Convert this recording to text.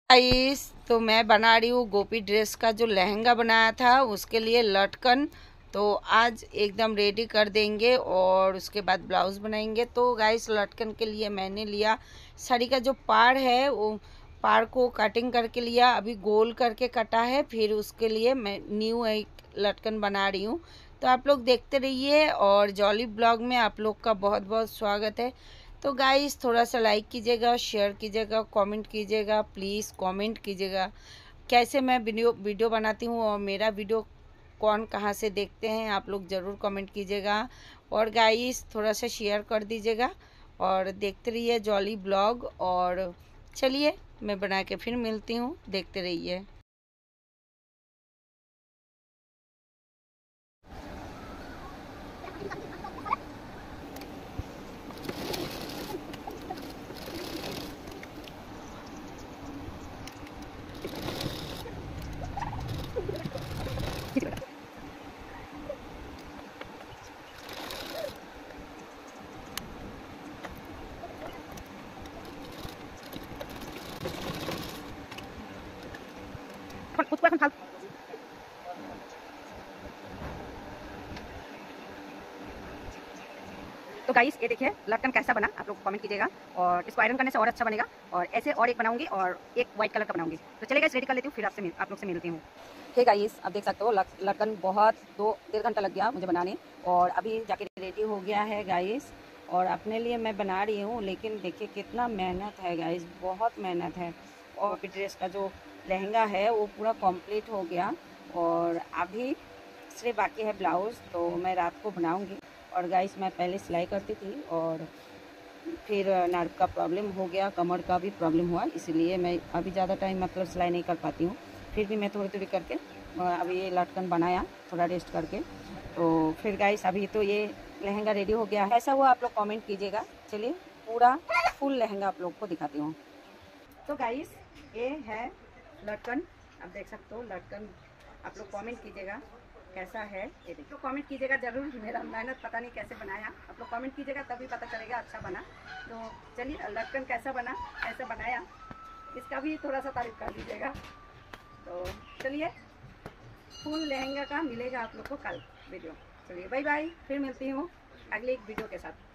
Guys, तो मैं बना रही हूँ गोपी ड्रेस का जो लहंगा बनाया था उसके लिए लटकन। तो आज एकदम रेडी कर देंगे और उसके बाद ब्लाउज़ बनाएंगे। तो गाइस, लटकन के लिए मैंने लिया साड़ी का जो पाड़ है वो पाड़ को कटिंग करके लिया, अभी गोल करके कटा है। फिर उसके लिए मैं न्यू एक लटकन बना रही हूँ। तो आप लोग देखते रहिए और जॉली ब्लॉग में आप लोग का बहुत बहुत स्वागत है। तो गाइस, थोड़ा सा लाइक कीजिएगा, शेयर कीजिएगा, कमेंट कीजिएगा, प्लीज़ कमेंट कीजिएगा कैसे मैं वीडियो बनाती हूँ और मेरा वीडियो कौन कहाँ से देखते हैं आप लोग ज़रूर कमेंट कीजिएगा। और गाइस, थोड़ा सा शेयर कर दीजिएगा और देखते रहिए जॉली ब्लॉग। और चलिए मैं बना के फिर मिलती हूँ, देखते रहिए। तो गाइस, ये देखिए लटकन कैसा बना, आप लोग कमेंट कीजिएगा और इसको आयरन करने से और अच्छा बनेगा। और ऐसे और एक बनाऊंगी और एक व्हाइट कलर का बनाऊंगी। तो चलिए गाइस, रेडी कर लेती हूँ, फिर आप लोग से मिलती हूँ। हे गाइस, आप देख सकते हो लटकन बहुत 2-1.5 घंटा लग गया मुझे बनाने और अभी जाके रेडी हो गया है गाइस। और अपने लिए मैं बना रही हूँ, लेकिन देखिए कितना मेहनत है गाइस, बहुत मेहनत है। और ड्रेस का जो लहंगा है वो पूरा कंप्लीट हो गया और अभी सिर्फ बाकी है ब्लाउज़, तो मैं रात को बनाऊंगी। और गाइस, मैं पहले सिलाई करती थी और फिर नर्व का प्रॉब्लम हो गया, कमर का भी प्रॉब्लम हुआ, इसलिए मैं अभी ज़्यादा टाइम मतलब सिलाई नहीं कर पाती हूँ। फिर भी मैं थोड़ी थोड़ी करके अभी ये लटकन बनाया थोड़ा रेस्ट करके। तो फिर गाइस, अभी तो ये लहंगा रेडी हो गया है। ऐसा हुआ आप लोग कमेंट कीजिएगा। चलिए पूरा फुल लहंगा आप लोग को दिखाती हूँ। तो गाइस, ये है लटकन, आप देख सकते हो लटकन। आप लोग कमेंट कीजिएगा कैसा है, ये देखिए। तो कमेंट कीजिएगा ज़रूर, मेरा मेहनत पता नहीं कैसे बनाया, आप लोग कमेंट कीजिएगा तभी पता चलेगा अच्छा बना। तो चलिए, लटकन कैसा बना, कैसे बनाया, इसका भी थोड़ा सा तारीफ कर दीजिएगा। तो चलिए, फुल लहंगा का मिलेगा आप लोग को कल वीडियो। चलिए बाय बाय, फिर मिलती हूँ अगले एक वीडियो के साथ।